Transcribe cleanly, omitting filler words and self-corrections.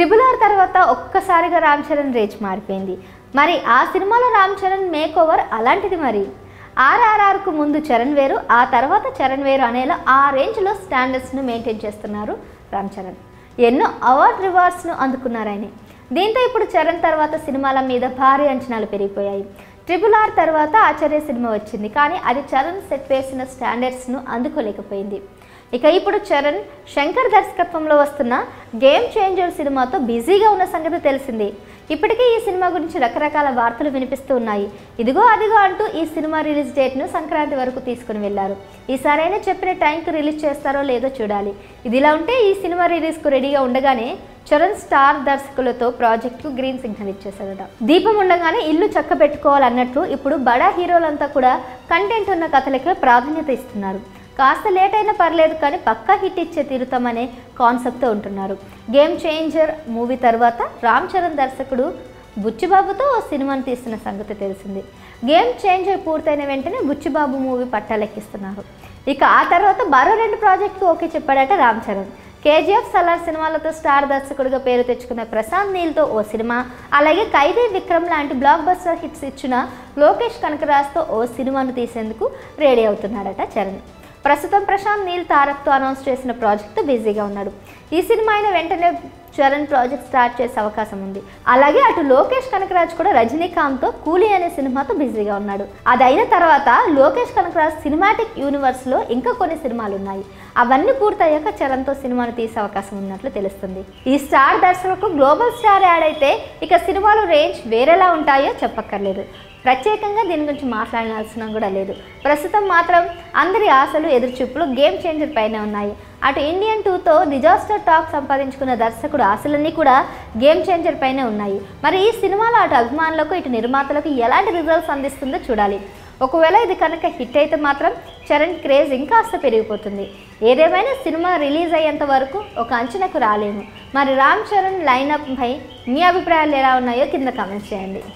RRR తర్వాత ఒక్కసారిగా Ram Charan range మారిపోయింది. మరి ఆ సినిమాలో రామ్ చరణ్ మేక్ ఓవర్ అలాంటిది. మరి RRRకు ముందు చరణ్ వేరు, ఆ తర్వాత చరణ్ వేరు అనేలా ఆ రేంజ్లో స్టాండర్డ్స్ను మెయింటైన్ చేస్తున్నారు రామ్ చరణ్. ఎన్నో అవార్డ్ రివార్డ్స్ను అందుకున్నారు ఆయన. దీంతో ఇప్పుడు చరణ్ తర్వాత సినిమాల మీద భారీ అంచనాలు పెరిగిపోయాయి. RRR తర్వాత ఆచార్య సినిమా వచ్చింది, కానీ అది చరణ్ సెట్ వేసిన స్టాండర్డ్స్ను అందుకోలేకపోయింది. ఇక ఇప్పుడు చరణ్ శంకర్ దర్శకత్వంలో వస్తున్న గేమ్ చేంజర్ సినిమాతో బిజీగా ఉన్న సంగతి తెలిసింది. ఇప్పటికే ఈ సినిమా గురించి రకరకాల వార్తలు వినిపిస్తూ ఉన్నాయి. ఇదిగో అదిగో అంటూ ఈ సినిమా రిలీజ్ డేట్ను సంక్రాంతి వరకు తీసుకుని వెళ్లారు. ఈసారైనా చెప్పిన టైంకి రిలీజ్ చేస్తారో లేదో చూడాలి. ఇదిలా ఉంటే ఈ సినిమా రిలీజ్కు రెడీగా ఉండగానే చరణ్ స్టార్ దర్శకులతో ప్రాజెక్టుకు గ్రీన్ సిగ్నల్ ఇచ్చేశారట. దీపం ఉండగానే ఇల్లు చక్క పెట్టుకోవాలన్నట్లు ఇప్పుడు బడా హీరోలంతా కూడా కంటెంట్ ఉన్న కథలకే ప్రాధాన్యత ఇస్తున్నారు. కాస్త లేట్ అయినా పర్లేదు కానీ పక్కా హిట్ ఇచ్చే తీరుతామనే కాన్సెప్ట్తో ఉంటున్నారు. గేమ్ చేంజర్ మూవీ తర్వాత రామ్ చరణ్ దర్శకుడు బుచ్చిబాబుతో ఓ సినిమాను తీస్తున్న సంగతి తెలిసింది. గేమ్ చేంజర్ పూర్తయిన వెంటనే బుచ్చిబాబు మూవీ పట్టాలెక్కిస్తున్నారు. ఇక ఆ తర్వాత మరో 2 ప్రాజెక్టుకు ఓకే చెప్పాడట రామ్ చరణ్. KGF, సలార్ సినిమాలతో స్టార్ దర్శకుడిగా పేరు తెచ్చుకున్న ప్రశాంత్ నీల్తో ఓ సినిమా, అలాగే ఖైదీ విక్రమ్ లాంటి బ్లాక్ బస్టర్ హిట్స్ ఇచ్చిన లోకేష్ కనకరాజ్తో ఓ సినిమాను తీసేందుకు రెడీ అవుతున్నాడట చరణ్. ప్రస్తుతం ప్రశాంత్ నీల్ తారక్తో అనౌన్స్ చేసిన ప్రాజెక్టు బిజీగా ఉన్నాడు. ఈ సినిమా అయిన వెంటనే చరణ్ ప్రాజెక్ట్ స్టార్ట్ చేసే అవకాశం ఉంది. అలాగే అటు లోకేష్ కనకరాజ్ కూడా రజనీకాంత్తో కూలీ అనే సినిమాతో బిజీగా ఉన్నాడు. అది అయిన తర్వాత లోకేష్ కనకరాజ్ సినిమాటిక్ యూనివర్స్లో ఇంకా కొన్ని సినిమాలు ఉన్నాయి. అవన్నీ పూర్తయ్యాక చరణ్తో సినిమాను తీసే అవకాశం ఉన్నట్లు తెలుస్తుంది. ఈ స్టార్ దర్శకులకు గ్లోబల్ స్టార్ యాడ్ అయితే ఇక సినిమాలు రేంజ్ వేరేలా ఉంటాయో చెప్పక్కర్లేదు. ప్రత్యేకంగా దీని గురించి మాట్లాడాల్సిన కూడా లేదు. ప్రస్తుతం మాత్రం అందరి ఆశలు ఎదురుచూపులు గేమ్ చేంజర్ పైనే ఉన్నాయి. అటు ఇండియన్ 2తో డిజాస్టర్ టాక్ సంపాదించుకున్న దర్శకుడు ఆశలన్నీ కూడా గేమ్ చేంజర్ పైనే ఉన్నాయి. మరి ఈ సినిమాలో అటు అభిమానులకు ఇటు నిర్మాతలకు ఎలాంటి రిజల్ట్స్ అందిస్తుందో చూడాలి. ఒకవేళ ఇది కనుక హిట్ అయితే మాత్రం చరణ్ క్రేజ్ ఇంకాస్త పెరిగిపోతుంది. ఏదేమైనా సినిమా రిలీజ్ అయ్యేంత వరకు ఒక అంచనాకు రాలేము. మరి రామ్ చరణ్ లైనప్ పై మీ అభిప్రాయాలు ఎలా ఉన్నాయో కింద కామెంట్స్ చేయండి.